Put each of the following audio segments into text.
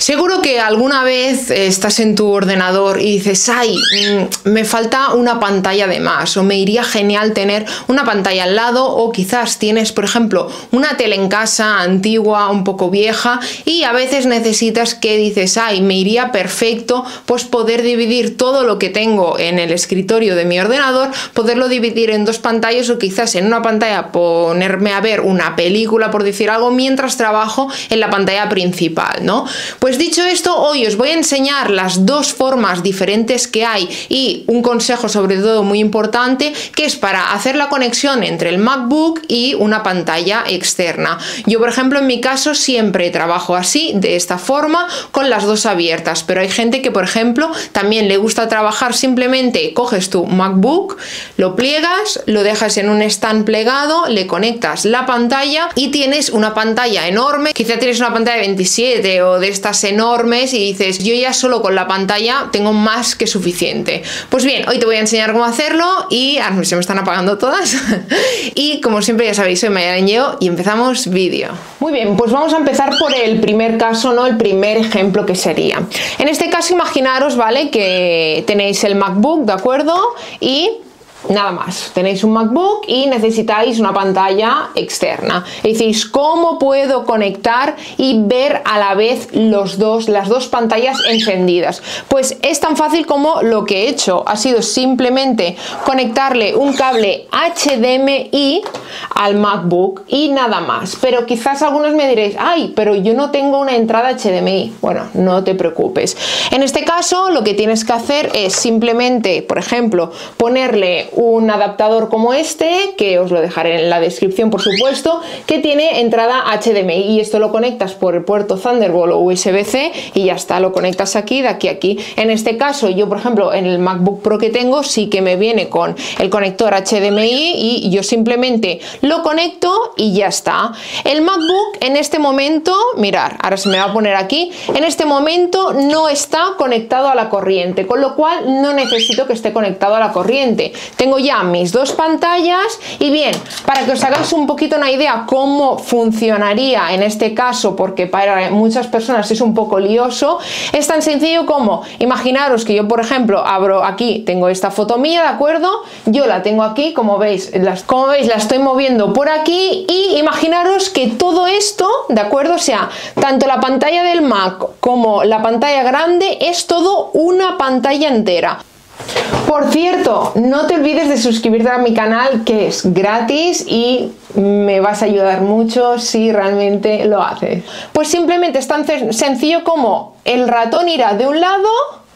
Seguro que alguna vez estás en tu ordenador y dices, ay, me falta una pantalla de más, o me iría genial tener una pantalla al lado, o quizás tienes, por ejemplo, una tele en casa antigua, un poco vieja, y a veces necesitas que dices, ay, me iría perfecto pues poder dividir todo lo que tengo en el escritorio de mi ordenador, poderlo dividir en dos pantallas, o quizás en una pantalla ponerme a ver una película, por decir algo, mientras trabajo en la pantalla principal, ¿no? Pues dicho esto, hoy os voy a enseñar las dos formas diferentes que hay y un consejo sobre todo muy importante, que es para hacer la conexión entre el MacBook y una pantalla externa. Yo, por ejemplo, en mi caso siempre trabajo así, de esta forma, con las dos abiertas, pero hay gente que, por ejemplo, también le gusta trabajar simplemente, coges tu MacBook, lo pliegas, lo dejas en un stand plegado, le conectas la pantalla y tienes una pantalla enorme. Quizá tienes una pantalla de 27 o de estas enormes y dices, yo ya solo con la pantalla tengo más que suficiente. Pues bien, hoy te voy a enseñar cómo hacerlo y se me están apagando todas. Y como siempre ya sabéis, soy Mayalen Lleó y empezamos vídeo. Muy bien, pues vamos a empezar por el primer caso, ¿no? El primer ejemplo, que sería, en este caso, imaginaros, ¿vale? Que tenéis el MacBook, ¿de acuerdo? Y nada más, tenéis un MacBook y necesitáis una pantalla externa. Y decís, ¿cómo puedo conectar y ver a la vez las dos pantallas encendidas? Pues es tan fácil como lo que he hecho. Ha sido simplemente conectarle un cable HDMI al MacBook y nada más. Pero quizás algunos me diréis, ay, pero yo no tengo una entrada HDMI. Bueno, no te preocupes. En este caso, lo que tienes que hacer es simplemente, por ejemplo, ponerle un adaptador como este, que os lo dejaré en la descripción, por supuesto, que tiene entrada HDMI, y esto lo conectas por el puerto Thunderbolt o USB-C y ya está, lo conectas aquí, de aquí a aquí. En este caso, yo, por ejemplo, en el MacBook Pro que tengo, sí que me viene con el conector HDMI y yo simplemente lo conecto y ya está. El MacBook en este momento, mirar, ahora se me va a poner aquí, en este momento no está conectado a la corriente, con lo cual no necesito que esté conectado a la corriente. Tengo ya mis dos pantallas y bien, para que os hagáis un poquito una idea cómo funcionaría en este caso, porque para muchas personas es un poco lioso, es tan sencillo como, imaginaros que yo, por ejemplo, abro aquí, tengo esta foto mía, ¿de acuerdo? Yo la tengo aquí, como veis, la estoy moviendo por aquí, y imaginaros que todo esto, ¿de acuerdo? O sea, tanto la pantalla del Mac como la pantalla grande es todo una pantalla entera. Por cierto, no te olvides de suscribirte a mi canal, que es gratis y me vas a ayudar mucho si realmente lo haces. Pues simplemente es tan sencillo como el ratón irá de un lado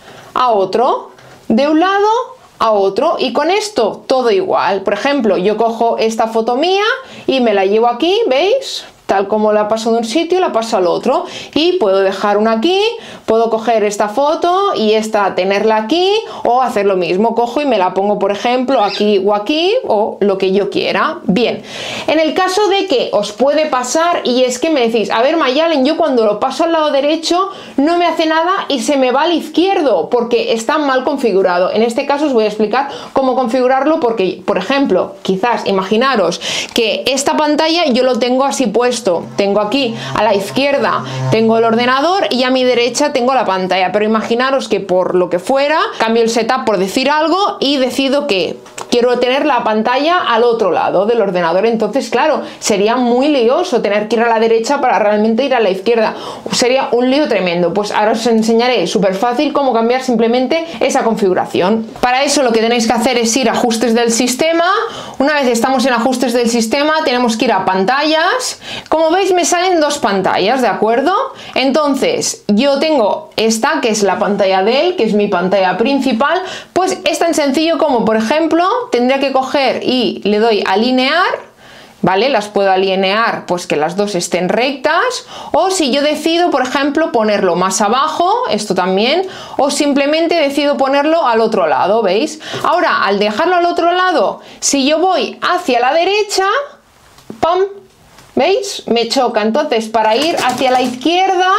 a otro, de un lado a otro, y con esto todo igual. Por ejemplo, yo cojo esta foto mía y me la llevo aquí, ¿veis? Tal como la paso de un sitio, la paso al otro, y puedo dejar una aquí, puedo coger esta foto y esta tenerla aquí, o hacer lo mismo, cojo y me la pongo, por ejemplo, aquí o aquí, o lo que yo quiera. Bien, en el caso de que os puede pasar, y es que me decís, a ver, Mayalen, yo cuando lo paso al lado derecho no me hace nada y se me va al izquierdo porque está mal configurado. En este caso os voy a explicar cómo configurarlo, porque, por ejemplo, quizás imaginaros que esta pantalla yo lo tengo así puesto. Tengo aquí a la izquierda tengo el ordenador y a mi derecha tengo la pantalla, pero imaginaros que por lo que fuera cambio el setup, por decir algo, y decido que quiero tener la pantalla al otro lado del ordenador. Entonces, claro, sería muy lioso tener que ir a la derecha para realmente ir a la izquierda, sería un lío tremendo. Pues ahora os enseñaré súper fácil cómo cambiar simplemente esa configuración. Para eso lo que tenéis que hacer es ir a ajustes del sistema. Una vez estamos en ajustes del sistema, tenemos que ir a pantallas. Como veis, me salen dos pantallas, ¿de acuerdo? Entonces, yo tengo esta, que es la pantalla de él, que es mi pantalla principal. Pues es tan sencillo como, por ejemplo, tendría que coger y le doy a alinear, ¿vale? Las puedo alinear, pues que las dos estén rectas, o si yo decido, por ejemplo, ponerlo más abajo, esto también, o simplemente decido ponerlo al otro lado, ¿veis? Ahora, al dejarlo al otro lado, si yo voy hacia la derecha, ¡pam!, ¿veis? Me choca. Entonces, para ir hacia la izquierda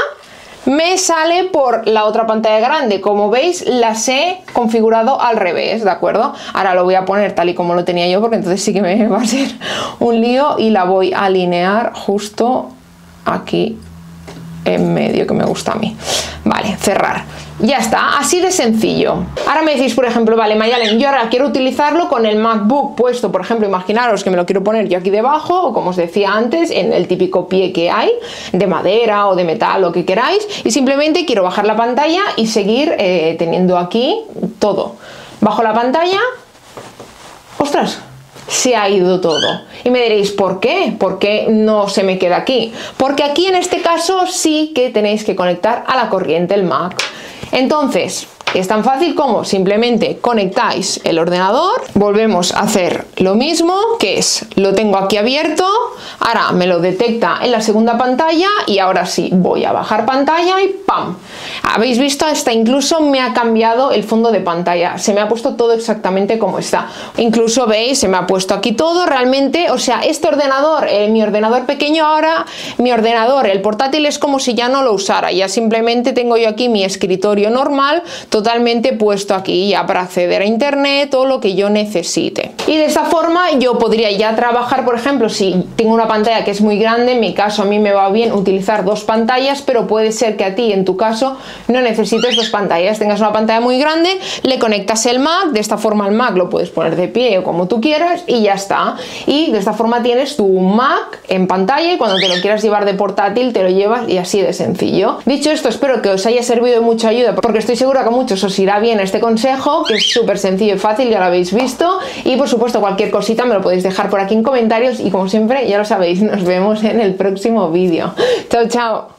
me sale por la otra pantalla grande. Como veis, las he configurado al revés, ¿de acuerdo? Ahora lo voy a poner tal y como lo tenía yo, porque entonces sí que me va a ser un lío, y la voy a alinear justo aquí en medio, que me gusta a mí. Vale, cerrar. Ya está, así de sencillo. Ahora me decís, por ejemplo, vale, Mayalen, yo ahora quiero utilizarlo con el MacBook puesto, por ejemplo, imaginaros que me lo quiero poner yo aquí debajo, o como os decía antes, en el típico pie que hay, de madera o de metal, lo que queráis, y simplemente quiero bajar la pantalla y seguir teniendo aquí todo. Bajo la pantalla, ¡ostras!, se ha ido todo. Y me diréis, ¿por qué? ¿Por qué no se me queda aquí? Porque aquí en este caso sí que tenéis que conectar a la corriente el Mac. Entonces, es tan fácil como simplemente conectáis el ordenador, volvemos a hacer lo mismo, que es, lo tengo aquí abierto, ahora me lo detecta en la segunda pantalla y ahora sí, voy a bajar pantalla y ¡pam! Habéis visto, hasta incluso me ha cambiado el fondo de pantalla, se me ha puesto todo exactamente como está. Incluso veis, se me ha puesto aquí todo realmente, o sea, este ordenador, mi ordenador pequeño ahora, mi ordenador, el portátil es como si ya no lo usara, ya simplemente tengo yo aquí mi escritorio normal, totalmente puesto aquí ya para acceder a internet o lo que yo necesite. Y de esta forma yo podría ya trabajar, por ejemplo, si tengo una pantalla que es muy grande, en mi caso a mí me va bien utilizar dos pantallas, pero puede ser que a ti en tu caso no necesites dos pantallas, tengas una pantalla muy grande, le conectas el Mac, de esta forma el Mac lo puedes poner de pie o como tú quieras y ya está. Y de esta forma tienes tu Mac en pantalla y cuando te lo quieras llevar de portátil te lo llevas y así de sencillo. Dicho esto, espero que os haya servido de mucha ayuda porque estoy segura que a muchos os irá bien este consejo, que es súper sencillo y fácil, ya lo habéis visto. Y por supuesto cualquier cosita me lo podéis dejar por aquí en comentarios y como siempre ya lo sabéis, nos vemos en el próximo vídeo. Chao, chao.